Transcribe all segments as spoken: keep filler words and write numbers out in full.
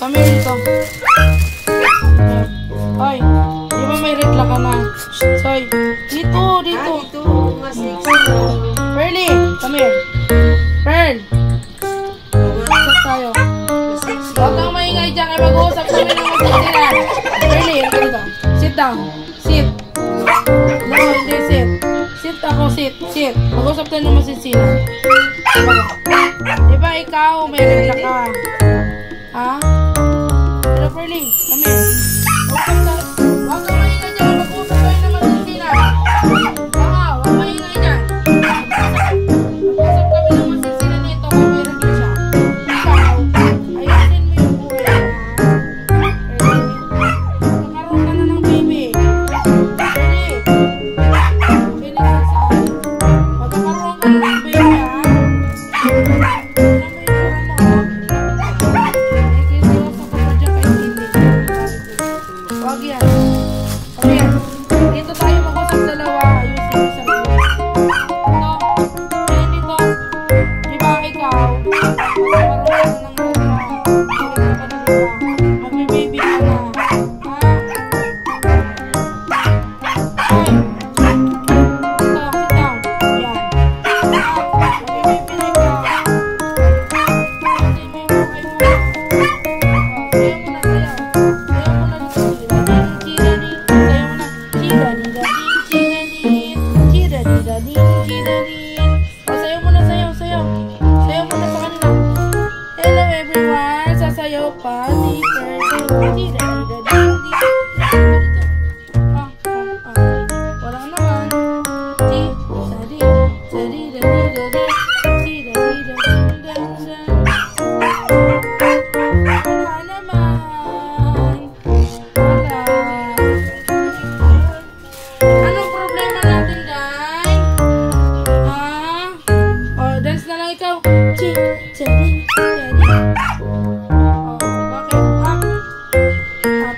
Come here dito. Hoy, di ba may regla ka na? Soy, dito, dito. Ah, dito. Mas Pearly, come here. Pearl. Mag-usap tayo. Huwag kang maingay dyan. Ay mag-uusap kami ng masisiran. Pearly, ano dito? Sit down. Sit. No, hindi sit. Sit ako, sit. Sit. Mag-usap tayo ng masisiran. Di ba ikaw, may regla ka? Ha? Hello, Pearly. Come here. Huwag kang huwag kang maingay dyan. Mag-usap tayo ng masisiran. Baka, huwag maingay dyan. Mag-usap kami ng masisiran nito kung may regla siya. Ikaw, ayusin mo yung buhay na. Nakaroon ka na ng baby. Pearly. Pearly, saan? Magkakaroon ka na ng baby, ha? Wag yan. Wag yan. Dito tayo mag-usap dalawa. Ayusin mo sa buhay. Ito. Ayun dito. Di ba ikaw? Magkakaroon ka na ng regla. Magkakaroon ka na regla. Magbe-baby ka na. Ha? Ay. Ito. Sit down. Yan. Magbe-baby na ikaw. Ayusin mo yung buhay mo. Sayaw mo na, sayaw. Sayaw mo na dito. Sayaw mo na, sayaw, sayaw. Sayaw mo na sa kanila. Hello everyone. Sasayaw pa si Pearly. Ah, ah, ah. Wala naman. Wala naman. Wala. Anong problema natin, Day? Ha? O, dance na lang ikaw. Chi, chari, chari. O, bakit? Up. Up.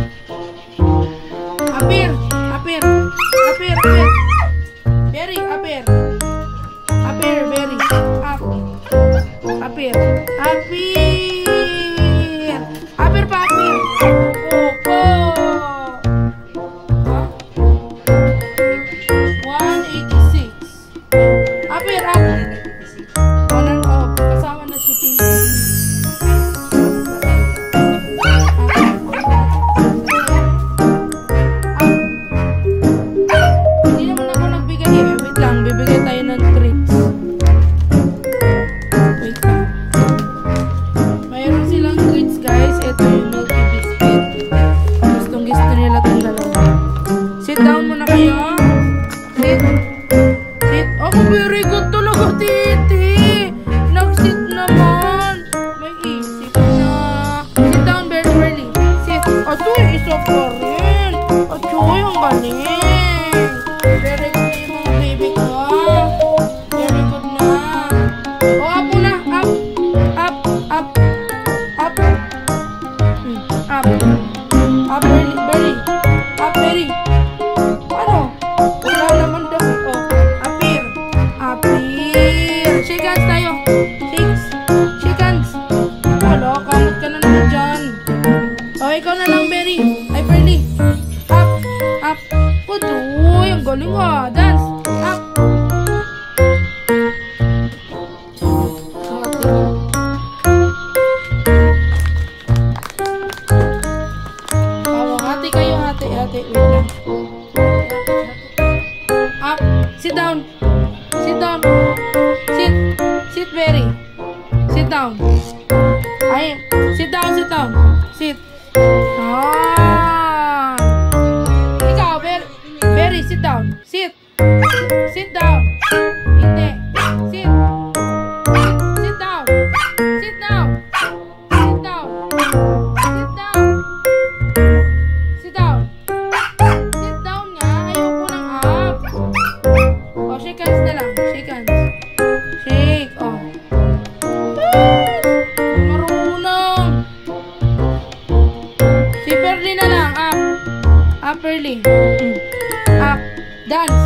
Apir. Apir. Apir, apir. Berry, apir. Apir, berry. Up. Apir. Apir. Apir pa, apir. Opo. Ha? one eighty-six. Apir, apir. One and up. Kasama na si Pinky. Hindi naman ako nagbigay eh. Wait lang, bibigay tayo ng treats. Wait lang. Mayroon silang treats, guys. Ito yung Milky Biscuit. Gustong gusto nila itong dalawa. Sit down muna kayo. Sit. Sit. Ako, very good talaga, titi. Nag-sit naman. May isip na. Sit down, very early. Sit. Ato, isa pa rin. Ato, yung galing. Very good na yung mga baby ko. Very good na. O, up muna. Up. Up. Up. Up. Hmm. Up. Up, early. Very. Up, very. Ano? Wala naman daw. Oh, apir. Apir. Shake hands tayo. Shakes. Shake hands. Wala, kamot ka na naman dyan. Oh, ikaw na lang, Berry. Ay, Pearly. Up. Up. Uy, ang galing ha. Dance. Up. Oh, hati kayo, hati, hati. Wait lang. Up. Sit down. Sit down. Sit. Sit, Berry. Sit down. Ay, sit down, sit down. Sit. Ah. Ikaw, Berry. Berry, sit down. Sit. Sit down. Hindi. Sit. Sit. Sit down. Sit down. Sit down. Sit down. Sit down. Sit down nga. Ayoko ng up. Oh, shake hands na lang. Shake hands. Shake. Oh. Marunong. Si Pearly na lang. Up. Up, Pearly. Mm. Up. Dance.